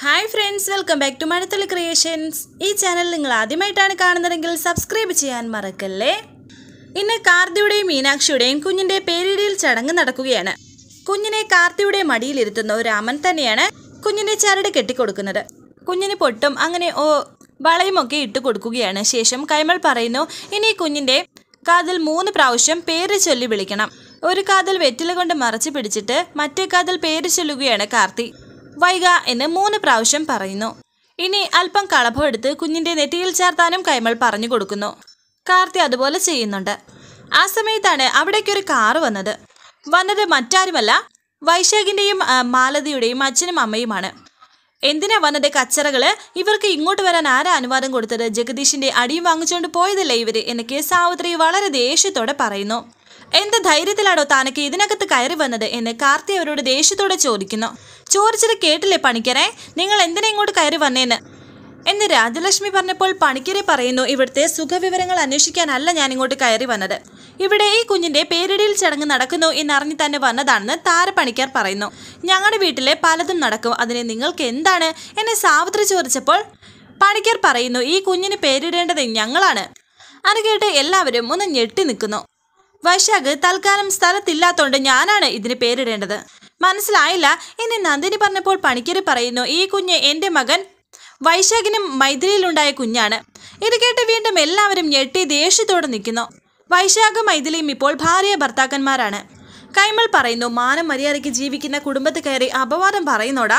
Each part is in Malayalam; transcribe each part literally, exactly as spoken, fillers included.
Hi friends, welcome back to Mazhathulli creations. ഈ ചാനൽ നിങ്ങൾ ആദ്യമായിട്ടാണ് കാണുന്നതെങ്കിൽ സബ്സ്ക്രൈബ് ചെയ്യാൻ മറക്കല്ലേ. ഇന്ന് കാർത്തിയുടെയും മീനാക്ഷിയുടെയും കുഞ്ഞിൻ്റെ പേരിടൽ ചടങ്ങ് നടക്കുകയാണ്. കുഞ്ഞിനെ കാർത്തിയുടെ മടിയിലിരുത്തുന്ന രാമൻ തന്നെയാണ് കുഞ്ഞിൻ്റെ ചരട് കെട്ടിക്കൊടുക്കുന്നത്. കുഞ്ഞിന് പൊട്ടും അങ്ങനെ ഓ വളയുമൊക്കെ ഇട്ട് കൊടുക്കുകയാണ്. ശേഷം കൈമൾ പറയുന്നു, ഇനി കുഞ്ഞിൻ്റെ കാതിൽ മൂന്ന് പ്രാവശ്യം പേര് ചൊല്ലി വിളിക്കണം. ഒരു കാതിൽ വെറ്റില കൊണ്ട് മറച്ചു പിടിച്ചിട്ട് മറ്റേ കാതിൽ പേര് ചൊല്ലുകയാണ് കാർത്തി. വൈക എന്ന് മൂന്ന് പ്രാവശ്യം പറയുന്നു. ഇനി അല്പം കളഭം എടുത്ത് കുഞ്ഞിൻ്റെ നെറ്റിയിൽ ചേർത്താനും കൈമൾ പറഞ്ഞു കൊടുക്കുന്നു. കാർത്തി അതുപോലെ ചെയ്യുന്നുണ്ട്. ആ സമയത്താണ് അവിടേക്കൊരു കാറ് വന്നത്. വന്നത് മറ്റാരുമല്ല, വൈശാഖിൻ്റെയും മാലതിയുടെയും അച്ഛനും അമ്മയുമാണ്. എന്തിനാ വന്നത് കച്ചറകള്? ഇവർക്ക് ഇങ്ങോട്ട് വരാൻ ആരാ അനുവാദം കൊടുത്തത്? ജഗദീഷിന്റെ അടിയും വാങ്ങിച്ചുകൊണ്ട് പോയതല്ലേ ഇവര് എന്നൊക്കെ സാവിത്രി വളരെ ദേഷ്യത്തോടെ പറയുന്നു. എന്ത് ധൈര്യത്തിലാണോ താനൊക്കെ ഇതിനകത്ത് കയറി വന്നത് എന്ന് കാർത്തി അവരോട് ദേഷ്യത്തോടെ ചോദിക്കുന്നു. ചോദിച്ചത് കേട്ടില്ലേ പണിക്കരെ, നിങ്ങൾ എന്തിനാ ഇങ്ങോട്ട് കയറി വന്നേന്ന് എന്ന് രാജലക്ഷ്മി പറഞ്ഞപ്പോൾ പണിക്കരെ പറയുന്നു, ഇവിടുത്തെ സുഖവിവരങ്ങൾ അന്വേഷിക്കാനല്ല ഞാൻ ഇങ്ങോട്ട് കയറി വന്നത്. ഇവിടെ ഈ കുഞ്ഞിന്റെ പേരിടൽ ചടങ്ങ് നടക്കുന്നു എന്നറിഞ്ഞ് തന്നെ വന്നതാണെന്ന് താരപ്പണിക്കർ പറയുന്നു. ഞങ്ങളുടെ വീട്ടിലെ പലതും നടക്കും, അതിനെ നിങ്ങൾക്ക് എന്താണ് എന്നെ സാവിത്രി ചോദിച്ചപ്പോൾ പണിക്കർ പറയുന്നു, ഈ കുഞ്ഞിന് പേരിടേണ്ടത് ഞങ്ങളാണ്. അത് കേട്ട് എല്ലാവരും ഒന്ന് ഞെട്ടി നിൽക്കുന്നു. വൈശാഖ് തൽക്കാലം സ്ഥലത്തില്ലാത്തോണ്ട് ഞാനാണ് ഇതിന് പേരിടേണ്ടത്, മനസ്സിലായില്ല എന്ന് നന്ദിനി പറഞ്ഞപ്പോൾ പണിക്കര് പറയുന്നു, ഈ കുഞ്ഞ് എൻ്റെ മകൻ വൈശാഖിനും മൈഥിലിയിലുണ്ടായ കുഞ്ഞാണ്. ഇത് കേട്ട് വീണ്ടും എല്ലാവരും ഞെട്ടി ദേഷ്യത്തോടെ നിൽക്കുന്നു. വൈശാഖും മൈഥിലിയും ഇപ്പോൾ ഭാര്യ ഭർത്താക്കന്മാരാണ്. കൈമൾ പറയുന്നു, മാനം മര്യാദയ്ക്ക് ജീവിക്കുന്ന കുടുംബത്തിൽ കയറി അപവാദം പറയുന്നോടാ,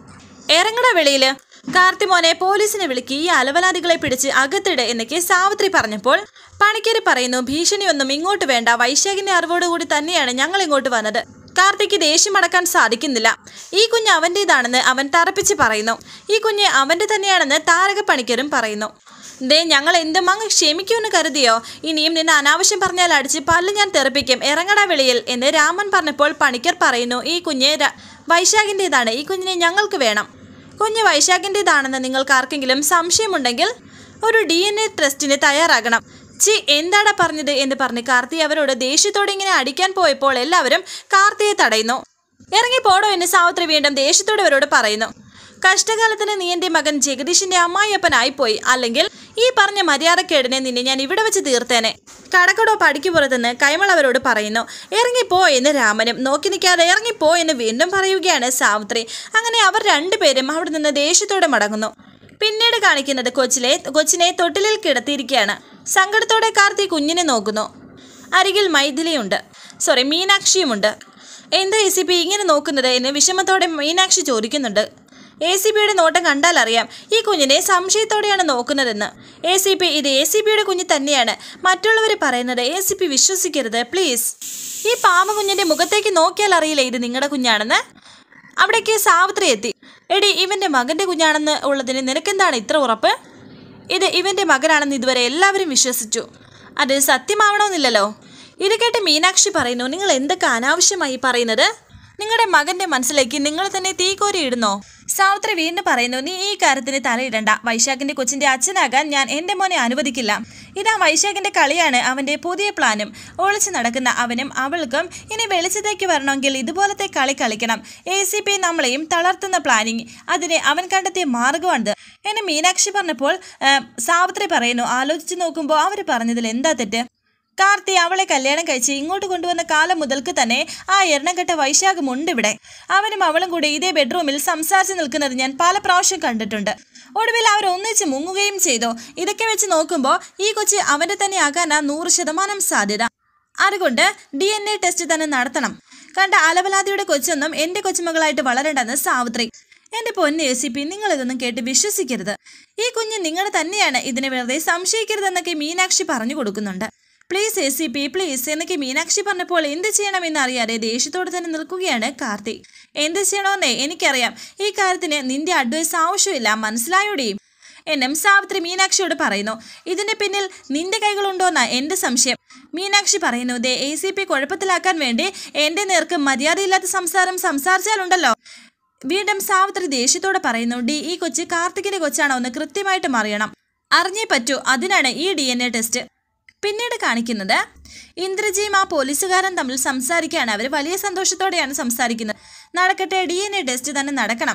ഇറങ്ങട വെളിയില്. കാർത്തിമോനെ പോലീസിനെ വിളിക്ക്, ഈ അലവലാദികളെ പിടിച്ച് അകത്തിട് എന്നൊക്കെ സാവിത്രി പറഞ്ഞപ്പോൾ പണിക്കര് പറയുന്നു, ഭീഷണിയൊന്നും ഇങ്ങോട്ട് വേണ്ട, വൈശാഖിന്റെ അറിവോടുകൂടി തന്നെയാണ് ഞങ്ങൾ ഇങ്ങോട്ട് വന്നത്. കാർത്തിക്ക് ദേഷ്യം അടക്കാൻ സാധിക്കുന്നില്ല. ഈ കുഞ്ഞ് അവൻ്റേതാണെന്ന് അവൻ തറപ്പിച്ച് പറയുന്നു. ഈ കുഞ്ഞ് അവൻ്റെ തന്നെയാണെന്ന് താരക പണിക്കരും പറയുന്നു. ദേ ഞങ്ങൾ എന്തും അങ്ങ് ക്ഷമിക്കുമെന്ന് കരുതിയോ? ഇനിയും നിന്ന് അനാവശ്യം പറഞ്ഞാൽ അടിച്ച് പല്ല് ഞാൻ തെറിപ്പിക്കും, ഇറങ്ങടാ വെളിയിൽ എന്ന് രാമൻ പറഞ്ഞപ്പോൾ പണിക്കർ പറയുന്നു, ഈ കുഞ്ഞ് വൈശാഖിൻ്റെതാണ്, ഈ കുഞ്ഞിനെ ഞങ്ങൾക്ക് വേണം. കുഞ്ഞ് വൈശാഖിൻ്റെതാണെന്ന് നിങ്ങൾക്ക് ആർക്കെങ്കിലും സംശയമുണ്ടെങ്കിൽ ഒരു ഡി എൻ എ ടെസ്റ്റിന് തയ്യാറാകണം. ചി എന്താടാ പറഞ്ഞത് എന്ന് പറഞ്ഞ് കാർത്തി അവരോട് ദേഷ്യത്തോടെ ഇങ്ങനെ അടിക്കാൻ പോയപ്പോൾ എല്ലാവരും കാർത്തിയെ തടയുന്നു. ഇറങ്ങിപ്പോടോ എന്ന് സാവിത്രി വീണ്ടും ദേഷ്യത്തോടെ അവരോട് പറയുന്നു. കഷ്ടകാലത്തിന് നീ എൻ്റെ മകൻ ജഗദീഷിന്റെ അമ്മായിയപ്പനായിപ്പോയി, അല്ലെങ്കിൽ ഈ പറഞ്ഞ മര്യാദക്കേടിനെ നിന്നെ ഞാൻ ഇവിടെ വെച്ച് തീർത്തേനെ. കടക്കടോ പടിക്ക് പുറത്തുനിന്ന് കൈമൾ അവരോട് പറയുന്നു. ഇറങ്ങിപ്പോ എന്ന് രാമനും നോക്കി നിൽക്കാതെ ഇറങ്ങിപ്പോ എന്ന് വീണ്ടും പറയുകയാണ് സാവിത്രി. അങ്ങനെ അവർ രണ്ടുപേരും അവിടെ നിന്ന് ദേഷ്യത്തോടെ മടങ്ങുന്നു. പിന്നീട് കാണിക്കുന്നത് കൊച്ചിലെ കൊച്ചിനെ തൊട്ടിലിൽ കിടത്തിയിരിക്കുകയാണ്. സങ്കടത്തോടെ കാർത്തി കുഞ്ഞിനെ നോക്കുന്നു. അരികിൽ മൈഥിലിയുണ്ട്, സോറി മീനാക്ഷിയുമുണ്ട്. എന്താ എ സി പി ഇങ്ങനെ നോക്കുന്നത് എന്ന് വിഷമത്തോടെ മീനാക്ഷി ചോദിക്കുന്നുണ്ട്. എ സി പിയുടെ നോട്ടം കണ്ടാൽ അറിയാം ഈ കുഞ്ഞിനെ സംശയത്തോടെയാണ് നോക്കുന്നതെന്ന്. എ സി പി ഇത് എ സി പിയുടെ കുഞ്ഞ് തന്നെയാണ്, മറ്റുള്ളവർ പറയുന്നത് എ സി പി വിശ്വസിക്കരുത് പ്ലീസ്. ഈ പാവ കുഞ്ഞിന്റെ മുഖത്തേക്ക് നോക്കിയാൽ അറിയില്ല ഇത് നിങ്ങളുടെ കുഞ്ഞാണെന്ന്. അവിടേക്ക് സാവിത്രി എത്തി. എടി ഇവന്റെ മകന്റെ കുഞ്ഞാണെന്ന് ഉള്ളതിന് നിനക്കെന്താണ് ഇത്ര ഉറപ്പ്? ഇത് ഇവന്റെ മകനാണെന്ന് ഇതുവരെ എല്ലാവരും വിശ്വസിച്ചു, അത് സത്യമാവണമെന്നില്ലല്ലോ. ഇത് കേട്ട് മീനാക്ഷി പറയുന്നു, നിങ്ങൾ എന്തൊക്കെ അനാവശ്യമായി പറയുന്നത്? നിങ്ങളുടെ മകന്റെ മനസ്സിലേക്ക് നിങ്ങൾ തന്നെ തീക്കോരി ഇടുന്നോ? സാവിത്രി വീണ്ടും പറയുന്നു, നീ ഈ കാര്യത്തിന് തലയിടണ്ട. വൈശാഖിന്റെ കൊച്ചിന്റെ അച്ഛനാകാൻ ഞാൻ എൻ്റെ മോനെ അനുവദിക്കില്ല. ഇതാ വൈശാഖിന്റെ കളിയാണ് അവന്റെ പുതിയ പ്ലാനും. ഒളിച്ചു നടക്കുന്ന അവനും അവൾക്കും ഇനി വെളിച്ചത്തേക്ക് വരണമെങ്കിൽ ഇതുപോലത്തെ കളി കളിക്കണം. എ സി പി നമ്മളെയും തളർത്തുന്ന പ്ലാനിങ്, അതിന് അവൻ കണ്ടെത്തിയ മാർഗമാണിത് എന്ന് മീനാക്ഷി പറഞ്ഞപ്പോൾ സാവിത്രി പറയുന്നു, ആലോചിച്ച് നോക്കുമ്പോൾ അവർ പറഞ്ഞതിൽ എന്താ തെറ്റ്? കാർത്തി അവളെ കല്യാണം കഴിച്ച് ഇങ്ങോട്ട് കൊണ്ടുവന്ന കാലം മുതൽക്ക് തന്നെ ആ എണ്ണക്കെട്ട വൈശാഖമുണ്ട് ഇവിടെ. അവനും അവളും കൂടി ഇതേ ബെഡ്റൂമിൽ സംസാരിച്ച് നിൽക്കുന്നത് ഞാൻ പല പ്രാവശ്യം കണ്ടിട്ടുണ്ട്. ഒടുവിൽ അവർ ഒന്നിച്ച് മുങ്ങുകയും ചെയ്തു. ഇതൊക്കെ വെച്ച് നോക്കുമ്പോൾ ഈ കൊച്ച് അവൻ്റെ തന്നെ ആകാനാ നൂറ് ശതമാനം സാധ്യത. അതുകൊണ്ട് ഡി എൻ എ ടെസ്റ്റ് തന്നെ നടത്തണം. കണ്ട അലവലാദിയുടെ കൊച്ചൊന്നും എൻ്റെ കൊച്ചുമകളായിട്ട് വളരണ്ടെന്ന് സാവിത്രി. എൻ്റെ പൊന്ന് എ സി പി, നിങ്ങളിതൊന്നും കേട്ട് വിശ്വസിക്കരുത്. ഈ കുഞ്ഞ് നിങ്ങൾ തന്നെയാണ്, ഇതിനെ വെറുതെ സംശയിക്കരുതെന്നൊക്കെ മീനാക്ഷി പറഞ്ഞു കൊടുക്കുന്നുണ്ട്. Please A C P please എന്നൊക്കെ മീനാക്ഷി പറഞ്ഞപ്പോൾ എന്ത് ചെയ്യണമെന്ന് അറിയാതെ ദേഷ്യത്തോടെ തന്നെ നിൽക്കുകയാണ് കാർത്തി. എന്ത് ചെയ്യണമെന്നേ എനിക്കറിയാം, ഈ കാര്യത്തിന് നിന്റെ അഡ്വൈസ് ആവശ്യമില്ല, മനസ്സിലായോടി എന്നും സാവിത്രി മീനാക്ഷിയോട് പറയുന്നു. ഇതിന്റെ പിന്നിൽ നിന്റെ കൈകളുണ്ടോന്നാ എൻ്റെ സംശയം. മീനാക്ഷി പറയുന്നു, ദേ എ സി പി കുഴപ്പത്തിലാക്കാൻ വേണ്ടി എൻ്റെ നേർക്ക് മര്യാദയില്ലാത്ത സംസാരം സംസാരിച്ചാലുണ്ടല്ലോ. വീണ്ടും സാവിത്രി ദേഷ്യത്തോടെ പറയുന്നു, ഡി ഈ കൊച്ച് കാർത്തികിന്റെ കൊച്ചാണോ എന്ന് കൃത്യമായിട്ടും അറിയണം, അറിഞ്ഞേ പറ്റൂ, അതിനാണ് ഈ ഡി എൻ എ ടെസ്റ്റ്. പിന്നീട് കാണിക്കുന്നത് ഇന്ദ്രജിയും ആ പോലീസുകാരൻ തമ്മിൽ സംസാരിക്കുകയാണ്. അവർ വലിയ സന്തോഷത്തോടെയാണ് സംസാരിക്കുന്നത്. നടക്കട്ടെ, ഡി എൻ എ ടെസ്റ്റ് തന്നെ നടക്കണം.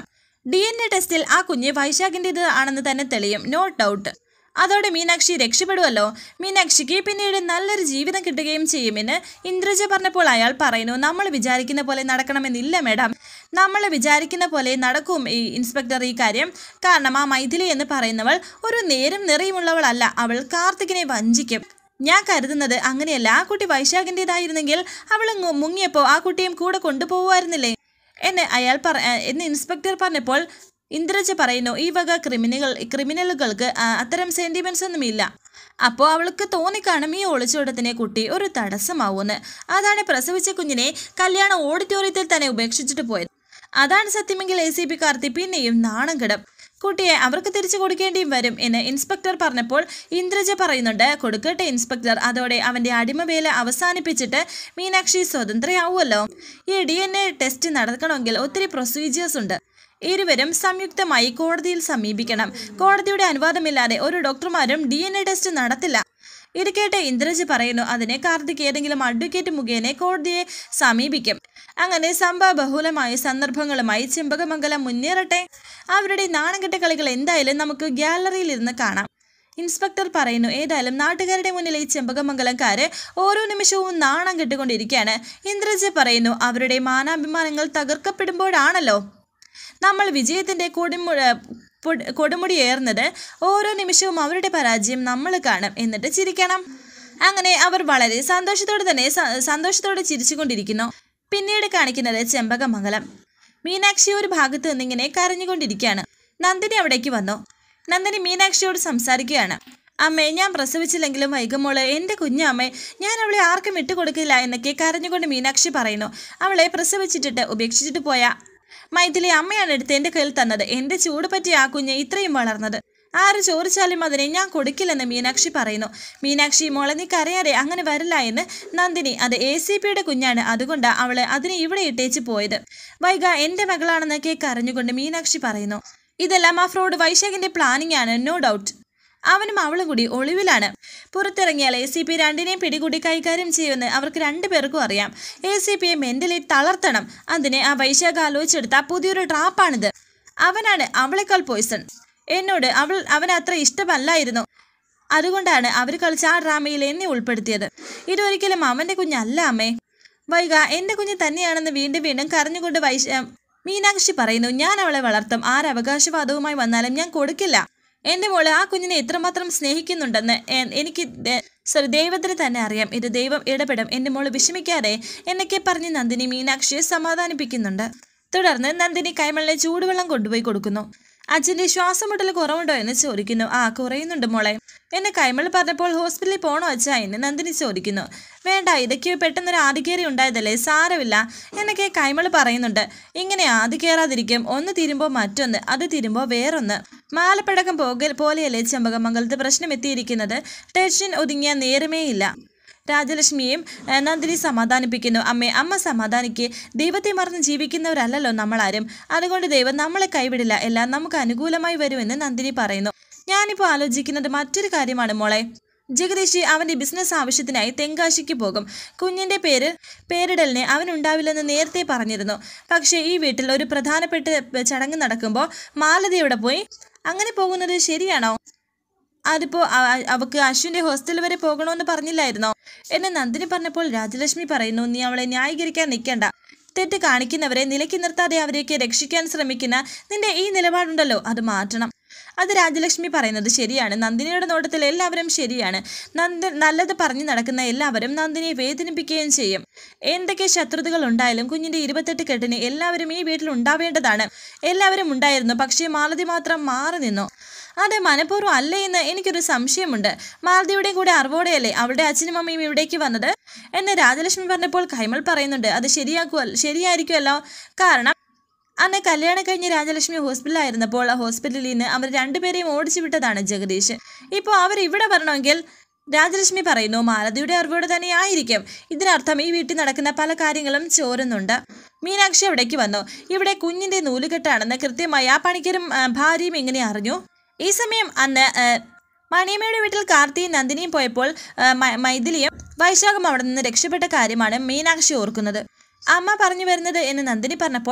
ഡി എൻ എ ടെസ്റ്റിൽ ആ കുഞ്ഞ് വൈശാഖിൻ്റെത് ആണെന്ന് തന്നെ തെളിയും, നോ ഡൗട്ട്. അതോടെ മീനാക്ഷി രക്ഷപ്പെടുമല്ലോ. മീനാക്ഷിക്ക് പിന്നീട് നല്ലൊരു ജീവിതം കിട്ടുകയും ചെയ്യുമെന്ന് ഇന്ദ്രജ പറഞ്ഞപ്പോൾ അയാൾ പറയുന്നു, നമ്മൾ വിചാരിക്കുന്ന പോലെ നടക്കണമെന്നില്ല മേഡം, നമ്മൾ വിചാരിക്കുന്ന പോലെ നടക്കും ഈ ഇൻസ്പെക്ടർ ഈ കാര്യം. കാരണം ആ മൈഥിലി എന്ന് പറയുന്നവൾ ഒരു നേരും നിറയുമുള്ളവളല്ല, അവൾ കാർത്തികിനെ വഞ്ചിക്കും. ഞാൻ കരുതുന്നത് അങ്ങനെയല്ല. ആ കുട്ടി വൈശാഖിൻ്റെതായിരുന്നെങ്കിൽ അവൾ മുങ്ങിയപ്പോൾ ആ കുട്ടിയും കൂടെ കൊണ്ടുപോകുമായിരുന്നില്ലേ എന്ന് അയാൾ പറ എന്ന് ഇൻസ്പെക്ടർ പറഞ്ഞപ്പോൾ ഇന്ദ്രജ പറയുന്നു, ഈ വക ക്രിമിനൽ ക്രിമിനലുകൾക്ക് അത്തരം സെൻറ്റിമെൻറ്റ്സ് ഒന്നുമില്ല. അപ്പോൾ അവൾക്ക് തോന്നിക്കാണും ഈ ഒളിച്ചോട്ടത്തിനെ കുട്ടി ഒരു തടസ്സമാവുമെന്ന്. അതാണ് പ്രസവിച്ച കുഞ്ഞിനെ കല്യാണ ഓഡിറ്റോറിയത്തിൽ തന്നെ ഉപേക്ഷിച്ചിട്ട് പോയത്. അതാണ് സത്യമെങ്കിൽ എ സി പി കാർത്തി പിന്നെയും നാണം കെടും. കുട്ടിയെ അവർക്ക് തിരിച്ചു കൊടുക്കേണ്ടിയും വരും എന്ന് ഇൻസ്പെക്ടർ പറഞ്ഞപ്പോൾ ഇന്ദ്രജ പറയുന്നുണ്ട്, കൊടുക്കട്ടെ ഇൻസ്പെക്ടർ, അതോടെ അവൻ്റെ അടിമവേല അവസാനിപ്പിച്ചിട്ട് മീനാക്ഷി സ്വതന്ത്രയാവുമല്ലോ. ഈ ഡി എൻ എ ടെസ്റ്റ് നടക്കണമെങ്കിൽ ഒത്തിരി പ്രൊസീജിയേഴ്സ് ഉണ്ട്. ഇരുവരും സംയുക്തമായി കോടതിയിൽ സമീപിക്കണം. കോടതിയുടെ അനുവാദമില്ലാതെ ഒരു ഡോക്ടർമാരും ഡി എൻ എ ടെസ്റ്റ് നടത്തില്ല. ഇത് കേട്ട് ഇന്ദ്രജ് പറയുന്നു, അതിനെ കാർത്തിക് ഏതെങ്കിലും അഡ്വക്കേറ്റ് മുഖേന കോടതിയെ സമീപിക്കും. അങ്ങനെ സംഭവ ബഹുലമായ സന്ദർഭങ്ങളുമായി ചെമ്പകമംഗലം മുന്നേറട്ടെ. അവരുടെ നാണംകെട്ട കളികൾ എന്തായാലും നമുക്ക് ഗ്യാലറിയിൽ ഇരുന്ന് കാണാം. ഇൻസ്പെക്ടർ പറയുന്നു, ഏതായാലും നാട്ടുകാരുടെ മുന്നിൽ ഈ ചെമ്പകമംഗലംകാര് ഓരോ നിമിഷവും നാണം കെട്ടുകൊണ്ടിരിക്കുകയാണ്. ഇന്ദ്രജ് പറയുന്നു, അവരുടെ മാനാഭിമാനങ്ങൾ തകർക്കപ്പെടുമ്പോഴാണല്ലോ നമ്മൾ വിജയത്തിൻ്റെ കൊടുമു കൊടുമുടിയേറുന്നത്. ഓരോ നിമിഷവും അവരുടെ പരാജയം നമ്മൾ കാണും, എന്നിട്ട് ചിരിക്കണം. അങ്ങനെ അവർ വളരെ സന്തോഷത്തോടെ തന്നെ സന്തോഷത്തോടെ ചിരിച്ചുകൊണ്ടിരിക്കുന്നു. പിന്നീട് കാണിക്കുന്നത് ചെമ്പകമംഗലം. മീനാക്ഷി ഒരു ഭാഗത്ത് നിന്നിങ്ങനെ കരഞ്ഞുകൊണ്ടിരിക്കുകയാണ്. നന്ദിനി അവിടേക്ക് വന്നു. നന്ദിനി മീനാക്ഷിയോട് സംസാരിക്കുകയാണ്. അമ്മേ, ഞാൻ പ്രസവിച്ചില്ലെങ്കിലും വൈകുമോള് എൻ്റെ കുഞ്ഞമ്മേ, ഞാൻ അവളെ ആർക്കും വിട്ടുകൊടുക്കില്ല എന്നൊക്കെ കരഞ്ഞുകൊണ്ട് മീനാക്ഷി പറയുന്നു. അവളെ പ്രസവിച്ചിട്ടിട്ട് ഉപേക്ഷിച്ചിട്ട് പോയ മൈഥിലി അമ്മയാണ് എടുത്ത് എൻ്റെ കയ്യിൽ തന്നത്. എൻ്റെ ചൂട് പറ്റിയ ആ കുഞ്ഞ് ഇത്രയും വളർന്നത്. ആര് ചോദിച്ചാലും അതിനെ ഞാൻ കൊടുക്കില്ലെന്ന് മീനാക്ഷി പറയുന്നു. മീനാക്ഷി മോളെ, നീ കരയാതെ, അങ്ങനെ വരില്ല എന്ന് നന്ദിനി. അത് എ സി പിയുടെ കുഞ്ഞാണ്, അതുകൊണ്ടാണ് അവള് അതിനെ ഇവിടെ ഇട്ടേച്ച് പോയത്. വൈഗ എൻ്റെ മകളാണെന്നൊക്കെ കരഞ്ഞുകൊണ്ട് മീനാക്ഷി പറയുന്നു. ഇതെല്ലാം ആ ഫ്രോഡ് വൈശാഖിൻ്റെ പ്ലാനിങ് ആണ്, നോ ഡൗട്ട്. അവനും അവളും കൂടി ഒളിവിലാണ്. പുറത്തിറങ്ങിയാൽ എ സി പി രണ്ടിനെയും പിടികൂടി കൈകാര്യം ചെയ്യുമെന്ന് അവർക്ക് രണ്ടുപേർക്കും അറിയാം. എ സി പിയെ മെൻ്റലി തളർത്തണം. അതിനെ ആ വൈശാഖ ആലോചിച്ചെടുത്ത പുതിയൊരു ട്രാപ്പാണിത്. അവനാണ് അവളെക്കാൾ പോയിസൺ. എന്നോട് അവൾ അവന് അത്ര ഇഷ്ടമല്ലായിരുന്നു. അതുകൊണ്ടാണ് അവർ കളിച്ച ആ ഡ്രാമയിൽ എന്നെ ഉൾപ്പെടുത്തിയത്. ഇതൊരിക്കലും അവൻ്റെ കുഞ്ഞല്ല അമ്മേ. വൈഗ എൻ്റെ കുഞ്ഞ് തന്നെയാണെന്ന് വീണ്ടും വീണ്ടും കരഞ്ഞുകൊണ്ട് വൈശ മീനാക്ഷി പറയുന്നു. ഞാൻ അവളെ വളർത്തും. ആരവകാശവാദവുമായി വന്നാലും ഞാൻ കൊടുക്കില്ല. എൻ്റെ മോള് ആ കുഞ്ഞിനെ എത്രമാത്രം സ്നേഹിക്കുന്നുണ്ടെന്ന് എനിക്ക് സോറി ദൈവത്തിന് തന്നെ അറിയാം. ഇത് ദൈവം ഇടപെടും. എൻ്റെ മോള് വിഷമിക്കാതെ എന്നൊക്കെ പറഞ്ഞ് നന്ദിനി മീനാക്ഷിയെ സമാധാനിപ്പിക്കുന്നുണ്ട്. തുടർന്ന് നന്ദിനി കൈമളിനെ ചൂടുവെള്ളം കൊണ്ടുപോയി കൊടുക്കുന്നു. അച്ഛൻ്റെ ശ്വാസം മുട്ടൽ കുറവുണ്ടോ എന്ന് ചോദിക്കുന്നു. ആ, കുറയുന്നുണ്ട് മോളെ എന്നെ കൈമൾ പറഞ്ഞപ്പോൾ ഹോസ്പിറ്റലിൽ പോകണോ അച്ഛാ എന്ന് നന്ദിനി ചോദിക്കുന്നു. വേണ്ട, ഇതൊക്കെ പെട്ടെന്നൊരു ആദികേറി ഉണ്ടായതല്ലേ, സാരമില്ല എന്നൊക്കെ കൈമൾ പറയുന്നുണ്ട്. ഇങ്ങനെ ആദികേറാതിരിക്കും. ഒന്ന് തീരുമ്പോൾ മറ്റൊന്ന്, അത് തീരുമ്പോൾ വേറൊന്ന്. മാലപ്പടക്കം പോകൽ പോലെയല്ലേ ചെമ്പകമംഗലത്ത് പ്രശ്നം എത്തിയിരിക്കുന്നത്. ടെൻഷൻ ഒതുങ്ങിയ നേരമേയില്ല. രാജലക്ഷ്മിയും നന്ദിനി സമാധാനിപ്പിക്കുന്നു. അമ്മേ, അമ്മ സമാധാനിക്ക്. ദൈവത്തെ മറന്ന് ജീവിക്കുന്നവരല്ലല്ലോ നമ്മളാരും. അതുകൊണ്ട് ദൈവം നമ്മളെ കൈവിടില്ല. എല്ലാം നമുക്ക് അനുകൂലമായി വരുമെന്ന് നന്ദിനി പറയുന്നു. ഞാനിപ്പോൾ ആലോചിക്കുന്നത് മറ്റൊരു കാര്യമാണ് മോളെ. ജഗദീഷ് അവൻ്റെ ബിസിനസ് ആവശ്യത്തിനായി തെങ്കാശിക്ക് പോകും. കുഞ്ഞിൻ്റെ പേര് പേരിടലിന് അവനുണ്ടാവില്ലെന്ന് നേരത്തെ പറഞ്ഞിരുന്നു. പക്ഷേ ഈ വീട്ടിൽ ഒരു പ്രധാനപ്പെട്ട ചടങ്ങ് നടക്കുമ്പോൾ മാലതി എവിടെ പോയി? അങ്ങനെ പോകുന്നത് ശരിയാണോ? അതിപ്പോൾ അവൾക്ക് അശ്വിൻ്റെ ഹോസ്റ്റൽ വരെ പോകണമെന്ന് പറഞ്ഞില്ലായിരുന്നോ എന്ന് നന്ദിനി പറഞ്ഞപ്പോൾ രാജലക്ഷ്മി പറയുന്നു, നീ അവളെ ന്യായീകരിക്കാൻ നിൽക്കണ്ട. തെറ്റ് കാണിക്കുന്നവരെ നിലയ്ക്ക് നിർത്താതെ അവരെയൊക്കെ രക്ഷിക്കാൻ ശ്രമിക്കുന്ന നിന്റെ ഈ നിലപാടുണ്ടല്ലോ, അത് മാറ്റണം. അത് രാജലക്ഷ്മി പറയുന്നത് ശരിയാണ്. നന്ദിനിയുടെ നോട്ടത്തിൽ എല്ലാവരും ശരിയാണ്. നന്ദ നല്ലത് പറഞ്ഞു നടക്കുന്ന എല്ലാവരും നന്ദിനിയെ വേദനിപ്പിക്കുകയും ചെയ്യും. എന്തൊക്കെ ശത്രുതകൾ ഉണ്ടായാലും കുഞ്ഞിൻ്റെ ഇരുപത്തെട്ട് കെട്ടിന് എല്ലാവരും ഈ വീട്ടിൽ ഉണ്ടാവേണ്ടതാണ്. എല്ലാവരും ഉണ്ടായിരുന്നു. പക്ഷേ മാലതി മാത്രം മാറി നിന്നു. അത് മനഃപൂർവ്വം അല്ലേ എന്ന് എനിക്കൊരു സംശയമുണ്ട്. മാലതിയുടെ കൂടെ അറിവോടെയല്ലേ അവളുടെ അച്ഛനും അമ്മയും ഇവിടേക്ക് വന്നത് എന്ന് രാജലക്ഷ്മി പറഞ്ഞപ്പോൾ കൈമൾ പറയുന്നുണ്ട്. അത് ശരിയാക്കുവ ശരിയായിരിക്കുമല്ലോ. കാരണം അന്ന് കല്യാണം കഴിഞ്ഞ് രാജലക്ഷ്മി ഹോസ്പിറ്റലിലായിരുന്നപ്പോൾ ഹോസ്പിറ്റലിൽ നിന്ന് അവർ രണ്ടുപേരെയും ഓടിച്ചു വിട്ടതാണ് ജഗദീഷ്. ഇപ്പോൾ അവർ ഇവിടെ വരണമെങ്കിൽ രാജലക്ഷ്മി പറയുന്നു മാലതിയുടെ അറിവോടെ തന്നെ ആയിരിക്കും. ഇതിനർത്ഥം ഈ വീട്ടിൽ നടക്കുന്ന പല കാര്യങ്ങളും ചോരുന്നുണ്ട്. മീനാക്ഷി അവിടേക്ക് വന്നു. ഇവിടെ കുഞ്ഞിൻ്റെ നൂലുകെട്ടാണെന്ന് കൃത്യമായി ആ പണിക്കരും ഭാര്യയും എങ്ങനെ അറിഞ്ഞു? ഈ സമയം അന്ന് മണിയമ്മയുടെ വീട്ടിൽ കാർത്തിയും നന്ദിനിയും പോയപ്പോൾ മൈഥിലിയും വൈശാഖം അവിടെ നിന്ന് രക്ഷപ്പെട്ട കാര്യമാണ് മീനാക്ഷി ഓർക്കുന്നത്. അമ്മ പറഞ്ഞു വരുന്നത് എന്ന് നന്ദിനി പറഞ്ഞപ്പോൾ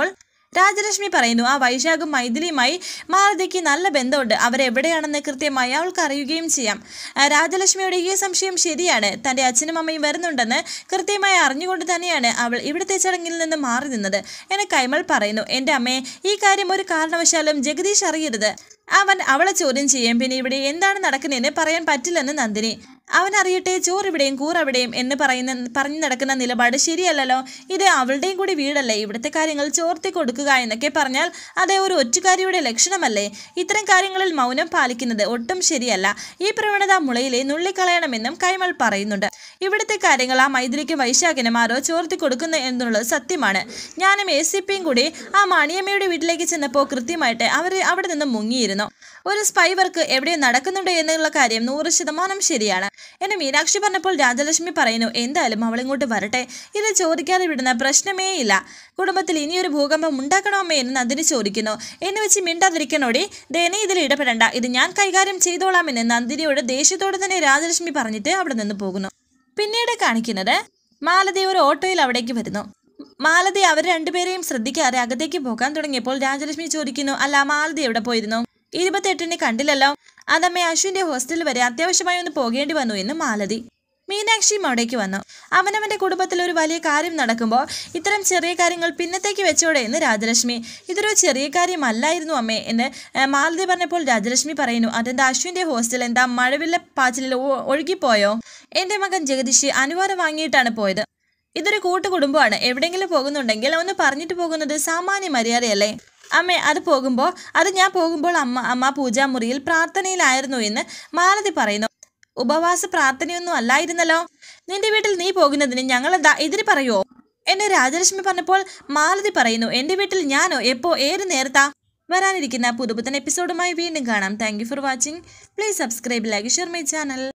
രാജലക്ഷ്മി പറയുന്നു ആ വൈശാഖും മൈഥിലിയുമായി മാലതിക്ക് നല്ല ബന്ധമുണ്ട്, അവരെവിടെയാണെന്ന് കൃത്യമായി അവൾക്ക് അറിയുകയും ചെയ്യാം. രാജലക്ഷ്മിയുടെ ഈ സംശയം ശരിയാണ്. തൻ്റെ അച്ഛനും അമ്മയും വരുന്നുണ്ടെന്ന് കൃത്യമായി അറിഞ്ഞുകൊണ്ട് തന്നെയാണ് അവൾ ഇവിടുത്തെ ചടങ്ങിൽ നിന്ന് മാറി നിന്നത് എന്ന് കൈമൾ പറയുന്നു. എൻ്റെ അമ്മയെ ഈ കാര്യം ഒരു കാരണവശാലും ജഗദീഷ് അറിയരുത്. അവൻ അവളെ ചോദ്യം ചെയ്യും. പിന്നെ ഇവിടെ എന്താണ് നടക്കുന്നതെന്ന് പറയാൻ പറ്റില്ലെന്ന് നന്ദിനി. അവൻ അറിയട്ടെ, ചോറിവിടെയും കൂറവിടെയും എന്ന് പറയുന്ന പറഞ്ഞു നടക്കുന്ന നിലപാട് ശരിയല്ലല്ലോ. ഇത് അവളുടെയും കൂടി വീടല്ലേ, ഇവിടുത്തെ കാര്യങ്ങൾ ചോർത്തി കൊടുക്കുക എന്നൊക്കെ പറഞ്ഞാൽ അതേ ഒരു ഒറ്റുകാരിയുടെ ലക്ഷണമല്ലേ? ഇത്തരം കാര്യങ്ങളിൽ മൗനം പാലിക്കുന്നത് ഒട്ടും ശരിയല്ല. ഈ പ്രവണത മുളയിലെ നുള്ളിക്കളയണമെന്നും കൈമൾ പറയുന്നുണ്ട്. ഇവിടുത്തെ കാര്യങ്ങൾ ആ മൈഥിലിക്കും വൈശാഖിനും ആരോ ചോർത്തി കൊടുക്കുന്നു എന്നുള്ളത് സത്യമാണ്. ഞാനും എ സി പിയും കൂടി ആ മണിയമ്മയുടെ വീട്ടിലേക്ക് ചെന്നപ്പോൾ കൃത്യമായിട്ട് അവർ അവിടെ നിന്ന് മുങ്ങിയിരുന്നു. ഒരു സ്പൈ വർക്ക് എവിടെ നടക്കുന്നുണ്ട് എന്നുള്ള കാര്യം നൂറ് ശതമാനം ശരിയാണ് എന്ന് മീനാക്ഷി പറഞ്ഞപ്പോൾ രാജലക്ഷ്മി പറയുന്നു, എന്തായാലും അവളിങ്ങോട്ട് വരട്ടെ, ഇത് ചോദിക്കാതെ വിടുന്ന പ്രശ്നമേ ഇല്ല. കുടുംബത്തിൽ ഇനിയൊരു ഭൂകമ്പം ഉണ്ടാക്കണമേ എന്ന് നന്ദിനി ചോദിക്കുന്നു. എന്ന് വെച്ച് മിണ്ടാതിരിക്കണോടി, ദേനെ ഇതിൽ ഇടപെടണ്ട, ഇത് ഞാൻ കൈകാര്യം ചെയ്തോളാമെന്ന് നന്ദിനിയോട് ദേഷ്യത്തോടെ തന്നെ രാജലക്ഷ്മി പറഞ്ഞിട്ട് അവിടെ നിന്ന് പോകുന്നു. പിന്നീട് കാണിക്കുന്നത് മാലതി ഒരു ഓട്ടോയിൽ അവിടേക്ക് വരുന്നു. മാലതി അവർ രണ്ടുപേരെയും ശ്രദ്ധിക്കാതെ അകത്തേക്ക് പോകാൻ തുടങ്ങിയപ്പോൾ രാജലക്ഷ്മി ചോദിക്കുന്നു, അല്ല മാലതി എവിടെ പോയിരുന്നു? ഇരുപത്തെട്ടിന് കണ്ടില്ലല്ലോ. അതമ്മേ, അശ്വിന്റെ ഹോസ്റ്റലിൽ വരെ അത്യാവശ്യമായി ഒന്ന് പോകേണ്ടി വന്നു എന്ന് മാലതി. മീനാക്ഷിയും അവിടേക്ക് വന്നു. അവനവന്റെ കുടുംബത്തിൽ ഒരു വലിയ കാര്യം നടക്കുമ്പോൾ ഇത്തരം ചെറിയ കാര്യങ്ങൾ പിന്നത്തേക്ക് വെച്ചോടെ എന്ന് രാജലക്ഷ്മി. ഇതൊരു ചെറിയ കാര്യമല്ലായിരുന്നു അമ്മേ എന്ന് മാലതി പറഞ്ഞപ്പോൾ രാജലക്ഷ്മി പറയുന്നു, അതെന്താ അശ്വിന്റെ ഹോസ്റ്റൽ എന്താ മഴവില്ല പാച്ചിലിൽ ഒഴുകിപ്പോയോ? എന്റെ മകൻ ജഗദീഷ് അനുവാദം വാങ്ങിയിട്ടാണ് പോയത്. ഇതൊരു കൂട്ടുകുടുംബമാണ്. എവിടെയെങ്കിലും പോകുന്നുണ്ടെങ്കിൽ ഒന്ന് പറഞ്ഞിട്ട് പോകുന്നത് സാമാന്യ മര്യാദയല്ലേ അമ്മേ? അത് പോകുമ്പോൾ അത് ഞാൻ പോകുമ്പോൾ അമ്മ അമ്മ പൂജാമുറിയിൽ പ്രാർത്ഥനയിലായിരുന്നു എന്ന് മാലതി പറയുന്നു. ഉപവാസ പ്രാർത്ഥനയൊന്നും അല്ലായിരുന്നല്ലോ. നിന്റെ വീട്ടിൽ നീ പോകുന്നതിന് ഞങ്ങളെന്താ എതിര് പറയുമോ എന്ന് രാജലക്ഷ്മി പറഞ്ഞപ്പോൾ മാലതി പറയുന്നു, എൻ്റെ വീട്ടിൽ ഞാനോ എപ്പോ ഏത് നേരത്താ? വരാനിരിക്കുന്ന പുതുപുത്തൻ എപ്പിസോഡുമായി വീണ്ടും കാണാം. Thank you for watching. Please subscribe, like, share my channel.